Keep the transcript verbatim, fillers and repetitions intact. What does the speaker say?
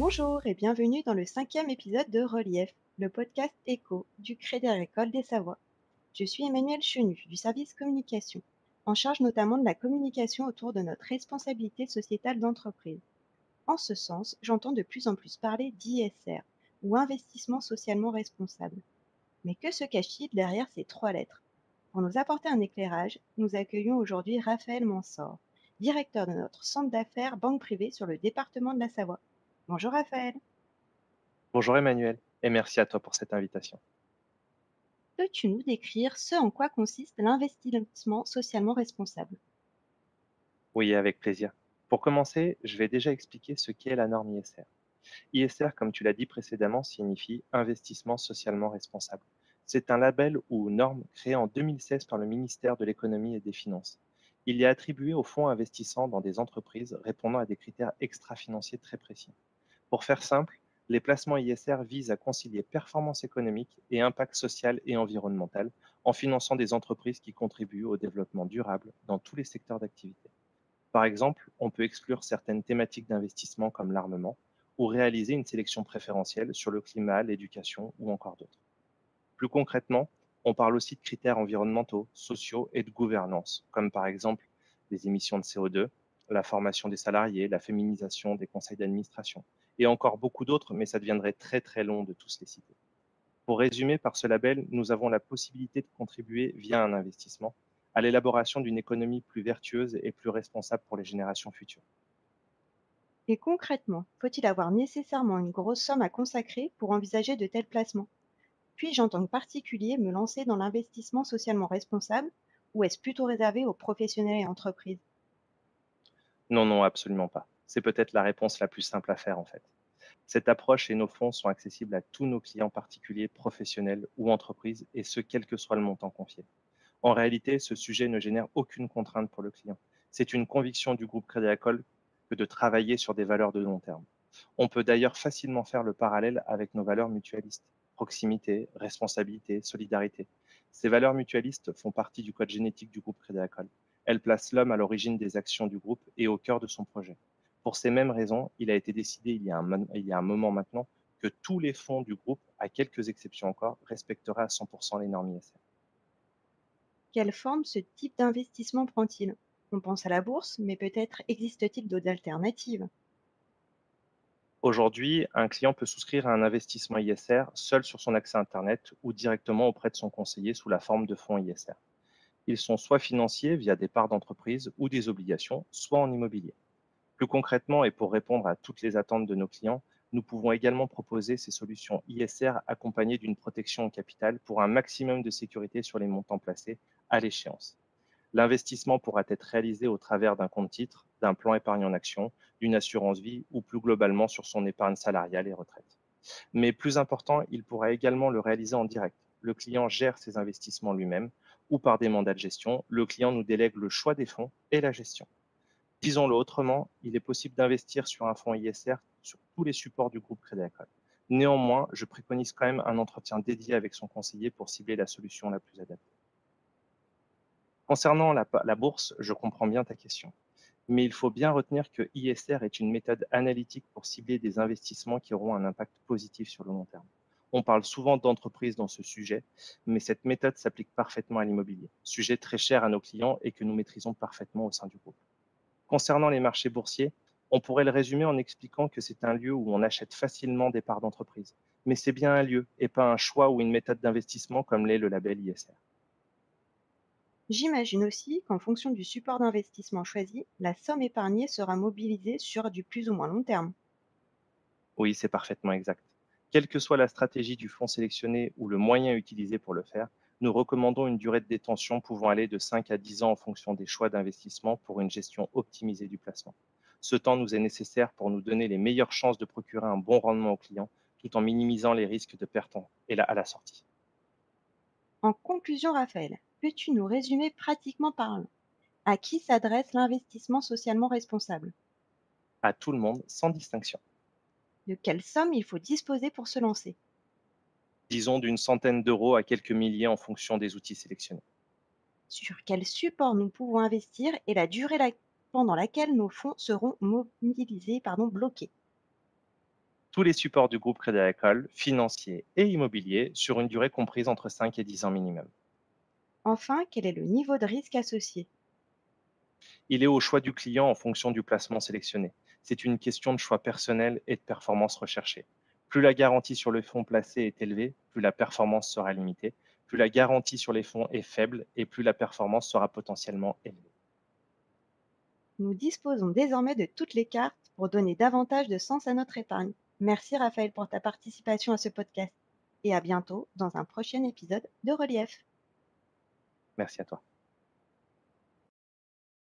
Bonjour et bienvenue dans le cinquième épisode de Relief, le podcast éco du Crédit Agricole des Savoies. Je suis Emmanuelle Chenu du service communication, en charge notamment de la communication autour de notre responsabilité sociétale d'entreprise. En ce sens, j'entends de plus en plus parler d'I S R, ou investissement socialement responsable. Mais que se cache-t-il derrière ces trois lettres? Pour nous apporter un éclairage, nous accueillons aujourd'hui Raphaël Mansor, directeur de notre centre d'affaires banque privée sur le département de la Savoie. Bonjour Raphaël. Bonjour Emmanuel, et merci à toi pour cette invitation. Peux-tu nous décrire ce en quoi consiste l'investissement socialement responsable? Oui, avec plaisir. Pour commencer, je vais déjà expliquer ce qu'est la norme I S R. I S R, comme tu l'as dit précédemment, signifie investissement socialement responsable. C'est un label ou norme créé en deux mille seize par le ministère de l'économie et des finances. Il est attribué aux fonds investissant dans des entreprises répondant à des critères extra-financiers très précis. Pour faire simple, les placements I S R visent à concilier performance économique et impact social et environnemental en finançant des entreprises qui contribuent au développement durable dans tous les secteurs d'activité. Par exemple, on peut exclure certaines thématiques d'investissement comme l'armement ou réaliser une sélection préférentielle sur le climat, l'éducation ou encore d'autres. Plus concrètement, on parle aussi de critères environnementaux, sociaux et de gouvernance, comme par exemple les émissions de C O deux, la formation des salariés, la féminisation des conseils d'administration, et encore beaucoup d'autres, mais ça deviendrait très très long de tous les citer. Pour résumer, par ce label, nous avons la possibilité de contribuer via un investissement à l'élaboration d'une économie plus vertueuse et plus responsable pour les générations futures. Et concrètement, faut-il avoir nécessairement une grosse somme à consacrer pour envisager de tels placements? Puis-je en tant que particulier me lancer dans l'investissement socialement responsable ou est-ce plutôt réservé aux professionnels et entreprises? Non, non, absolument pas. C'est peut-être la réponse la plus simple à faire en fait. Cette approche et nos fonds sont accessibles à tous nos clients particuliers, professionnels ou entreprises, et ce, quel que soit le montant confié. En réalité, ce sujet ne génère aucune contrainte pour le client. C'est une conviction du groupe Crédit Agricole que de travailler sur des valeurs de long terme. On peut d'ailleurs facilement faire le parallèle avec nos valeurs mutualistes: proximité, responsabilité, solidarité. Ces valeurs mutualistes font partie du code génétique du groupe Crédit Agricole. Elles placent l'homme à l'origine des actions du groupe et au cœur de son projet. Pour ces mêmes raisons, il a été décidé il y a un, il y a un moment maintenant que tous les fonds du groupe, à quelques exceptions encore, respecteraient à cent pour cent les normes I S R. Quelle forme ce type d'investissement prend-il? On pense à la bourse, mais peut-être existe-t-il d'autres alternatives? Aujourd'hui, un client peut souscrire à un investissement I S R seul sur son accès Internet ou directement auprès de son conseiller sous la forme de fonds I S R. Ils sont soit financiers via des parts d'entreprise ou des obligations, soit en immobilier. Plus concrètement, et pour répondre à toutes les attentes de nos clients, nous pouvons également proposer ces solutions I S R accompagnées d'une protection au capital pour un maximum de sécurité sur les montants placés à l'échéance. L'investissement pourra être réalisé au travers d'un compte titre, d'un plan épargne en action, d'une assurance vie ou plus globalement sur son épargne salariale et retraite. Mais plus important, il pourra également le réaliser en direct. Le client gère ses investissements lui-même ou par des mandats de gestion, le client nous délègue le choix des fonds et la gestion. Disons-le autrement, il est possible d'investir sur un fonds I S R sur tous les supports du groupe Crédit Agricole. Néanmoins, je préconise quand même un entretien dédié avec son conseiller pour cibler la solution la plus adaptée. Concernant la, la bourse, je comprends bien ta question. Mais il faut bien retenir que I S R est une méthode analytique pour cibler des investissements qui auront un impact positif sur le long terme. On parle souvent d'entreprise dans ce sujet, mais cette méthode s'applique parfaitement à l'immobilier, sujet très cher à nos clients et que nous maîtrisons parfaitement au sein du groupe. Concernant les marchés boursiers, on pourrait le résumer en expliquant que c'est un lieu où on achète facilement des parts d'entreprise. Mais c'est bien un lieu et pas un choix ou une méthode d'investissement comme l'est le label I S R. J'imagine aussi qu'en fonction du support d'investissement choisi, la somme épargnée sera mobilisée sur du plus ou moins long terme. Oui, c'est parfaitement exact. Quelle que soit la stratégie du fonds sélectionné ou le moyen utilisé pour le faire, nous recommandons une durée de détention pouvant aller de cinq à dix ans en fonction des choix d'investissement pour une gestion optimisée du placement. Ce temps nous est nécessaire pour nous donner les meilleures chances de procurer un bon rendement aux clients tout en minimisant les risques de perte en- et la- à la sortie. En conclusion, Raphaël, peux-tu nous résumer pratiquement parlant à qui s'adresse l'investissement socialement responsable? À tout le monde, sans distinction. De quelle somme il faut disposer pour se lancer? Disons d'une centaine d'euros à quelques milliers en fonction des outils sélectionnés. Sur quel support nous pouvons investir et la durée la- pendant laquelle nos fonds seront mobilisés, pardon, bloqués? Tous les supports du groupe Crédit Agricole, financiers et immobiliers, sur une durée comprise entre cinq et dix ans minimum. Enfin, quel est le niveau de risque associé? Il est au choix du client en fonction du placement sélectionné. C'est une question de choix personnel et de performance recherchée. Plus la garantie sur le fonds placé est élevée, plus la performance sera limitée. Plus la garantie sur les fonds est faible et plus la performance sera potentiellement élevée. Nous disposons désormais de toutes les cartes pour donner davantage de sens à notre épargne. Merci Raphaël pour ta participation à ce podcast et à bientôt dans un prochain épisode de Relief. Merci à toi.